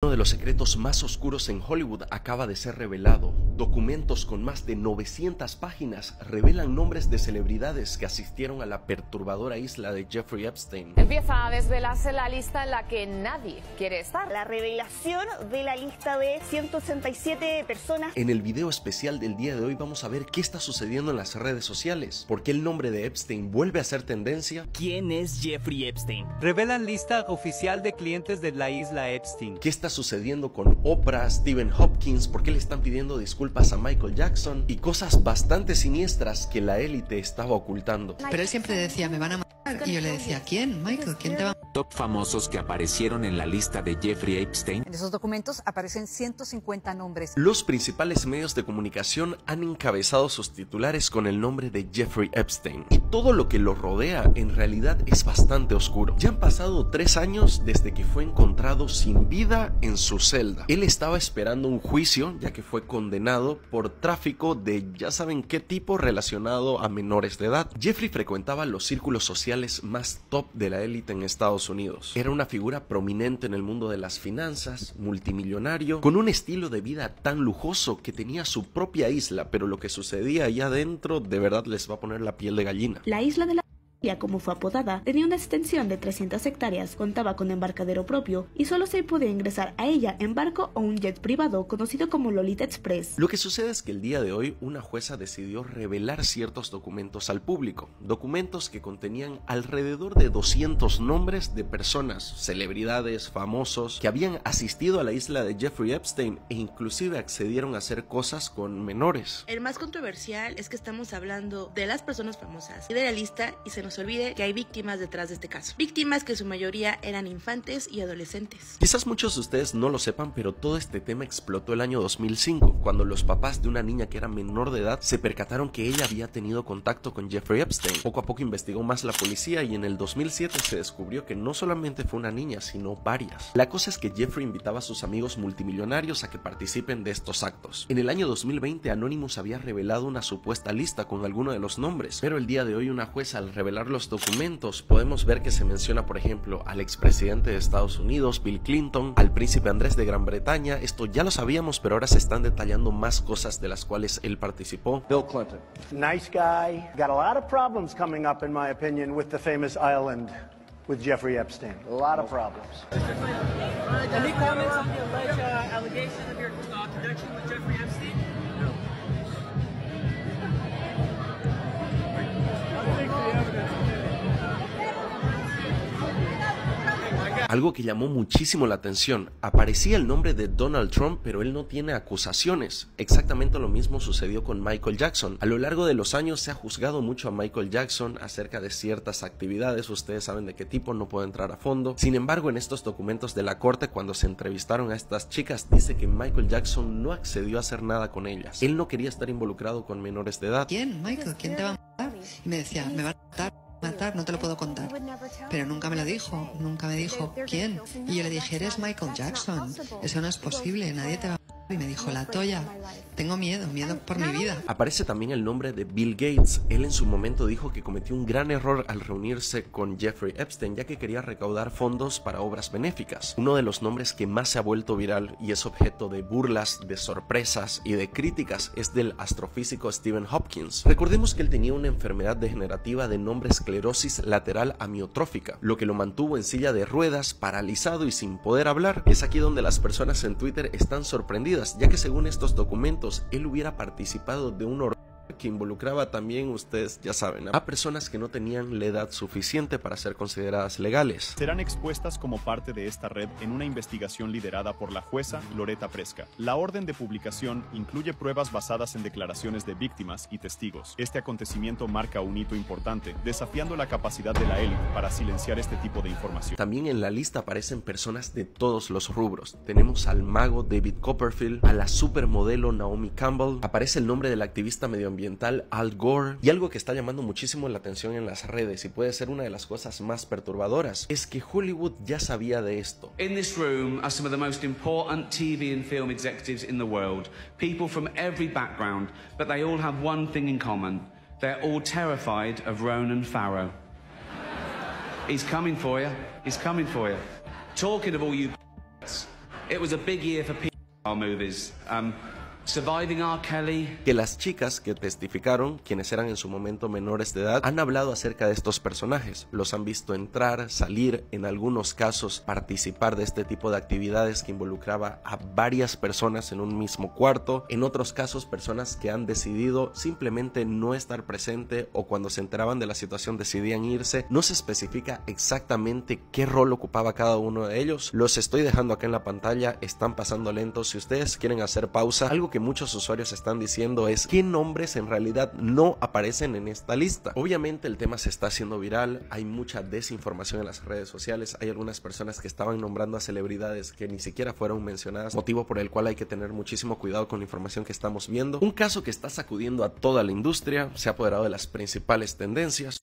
Uno de los secretos más oscuros en Hollywood acaba de ser revelado. Documentos con más de 900 páginas revelan nombres de celebridades que asistieron a la perturbadora isla de Jeffrey Epstein. Empieza a desvelarse la lista en la que nadie quiere estar. La revelación de la lista de 187 personas. En el video especial del día de hoy vamos a ver qué está sucediendo en las redes sociales, por qué el nombre de Epstein vuelve a ser tendencia, ¿quién es Jeffrey Epstein? Revelan lista oficial de clientes de la isla Epstein. qué está sucediendo con Oprah, Stephen Hopkins, por qué le están pidiendo disculpas a Michael Jackson y cosas bastante siniestras que la élite estaba ocultando. Pero él siempre decía, me van a matar. Y yo le decía, ¿quién, Michael? ¿Quién te va a matar? Top famosos que aparecieron en la lista de Jeffrey Epstein. En esos documentos aparecen 150 nombres. Los principales medios de comunicación han encabezado sus titulares con el nombre de Jeffrey Epstein, y todo lo que lo rodea en realidad es bastante oscuro. Ya han pasado 3 años desde que fue encontrado sin vida en su celda. Él estaba esperando un juicio, ya que fue condenado por tráfico de ya saben qué tipo relacionado a menores de edad. Jeffrey frecuentaba los círculos sociales más top de la élite en Estados Unidos. Era una figura prominente en el mundo de las finanzas, multimillonario, con un estilo de vida tan lujoso que tenía su propia isla, pero lo que sucedía allá adentro de verdad les va a poner la piel de gallina. La isla de la como fue apodada, tenía una extensión de 300 hectáreas, contaba con embarcadero propio y solo se podía ingresar a ella en barco o un jet privado conocido como Lolita Express. Lo que sucede es que el día de hoy una jueza decidió revelar ciertos documentos al público, documentos que contenían alrededor de 200 nombres de personas, celebridades, famosos, que habían asistido a la isla de Jeffrey Epstein e inclusive accedieron a hacer cosas con menores. El más controversial es que estamos hablando de las personas famosas y de la lista, y se nos olvide que hay víctimas detrás de este caso. Víctimas que en su mayoría eran infantes y adolescentes. Quizás muchos de ustedes no lo sepan, pero todo este tema explotó el año 2005, cuando los papás de una niña que era menor de edad se percataron que ella había tenido contacto con Jeffrey Epstein. Poco a poco investigó más la policía y en el 2007 se descubrió que no solamente fue una niña, sino varias. La cosa es que Jeffrey invitaba a sus amigos multimillonarios a que participen de estos actos. En el año 2020 Anonymous había revelado una supuesta lista con alguno de los nombres, pero el día de hoy una jueza, al revelar los documentos, podemos ver que se menciona, por ejemplo, al expresidente de Estados Unidos, Bill Clinton, al príncipe Andrés de Gran Bretaña. Esto ya lo sabíamos, pero ahora se están detallando más cosas de las cuales él participó. Bill Clinton. Nice guy. Got a lot of problems coming up, in my opinion, with the famous island with Jeffrey Epstein. A lot of problems. Any comments on the alleged allegation of your connection with Jeffrey Epstein? Algo que llamó muchísimo la atención, aparecía el nombre de Donald Trump, pero él no tiene acusaciones. Exactamente lo mismo sucedió con Michael Jackson. A lo largo de los años se ha juzgado mucho a Michael Jackson acerca de ciertas actividades, ustedes saben de qué tipo, no puedo entrar a fondo. Sin embargo, en estos documentos de la corte, cuando se entrevistaron a estas chicas, dice que Michael Jackson no accedió a hacer nada con ellas. Él no quería estar involucrado con menores de edad. ¿Quién, Michael? ¿Quién te va a matar? Y me decía, me va a matar, no te lo puedo contar. Pero nunca me lo dijo, nunca me dijo quién. Y yo le dije, eres Michael Jackson, eso no es posible, nadie te va a matar. Y me dijo, la toya, tengo miedo por mi vida. Aparece también el nombre de Bill Gates. Él en su momento dijo que cometió un gran error al reunirse con Jeffrey Epstein, ya que quería recaudar fondos para obras benéficas. Uno de los nombres que más se ha vuelto viral y es objeto de burlas, de sorpresas y de críticas es del astrofísico Stephen Hopkins. Recordemos que él tenía una enfermedad degenerativa de nombre esclerosis lateral amiotrófica, lo que lo mantuvo en silla de ruedas, paralizado y sin poder hablar. Es aquí donde las personas en Twitter están sorprendidas, ya que según estos documentos él hubiera participado de un orgía que involucraba también, ustedes ya saben, a personas que no tenían la edad suficiente para ser consideradas legales. Serán expuestas como parte de esta red en una investigación liderada por la jueza Loretta Preska. La orden de publicación incluye pruebas basadas en declaraciones de víctimas y testigos. Este acontecimiento marca un hito importante, desafiando la capacidad de la élite para silenciar este tipo de información. También en la lista aparecen personas de todos los rubros. Tenemos al mago David Copperfield, a la supermodelo Naomi Campbell, aparece el nombre del activista medioambiental Al Gore, y algo que está llamando muchísimo la atención en las redes y puede ser una de las cosas más perturbadoras es que Hollywood ya sabía de esto. In this room are some of the most important TV and film executives in the world, people from every background, but they all have one thing in common. They're all terrified of Ronan Farrow. He's coming for you. He's coming for you. Talking of all you It was a big year for PR movies. Surviving R. Kelly. Que las chicas que testificaron, quienes eran en su momento menores de edad, han hablado acerca de estos personajes. Los han visto entrar, salir, en algunos casos participar de este tipo de actividades que involucraba a varias personas en un mismo cuarto. En otros casos, personas que han decidido simplemente no estar presente o cuando se enteraban de la situación decidían irse. No se especifica exactamente qué rol ocupaba cada uno de ellos. Los estoy dejando acá en la pantalla, están pasando lentos. Si ustedes quieren hacer pausa, algo que muchos usuarios están diciendo es qué nombres en realidad no aparecen en esta lista. Obviamente el tema se está haciendo viral, hay mucha desinformación en las redes sociales, hay algunas personas que estaban nombrando a celebridades que ni siquiera fueron mencionadas, motivo por el cual hay que tener muchísimo cuidado con la información que estamos viendo. Un caso que está sacudiendo a toda la industria, se ha apoderado de las principales tendencias.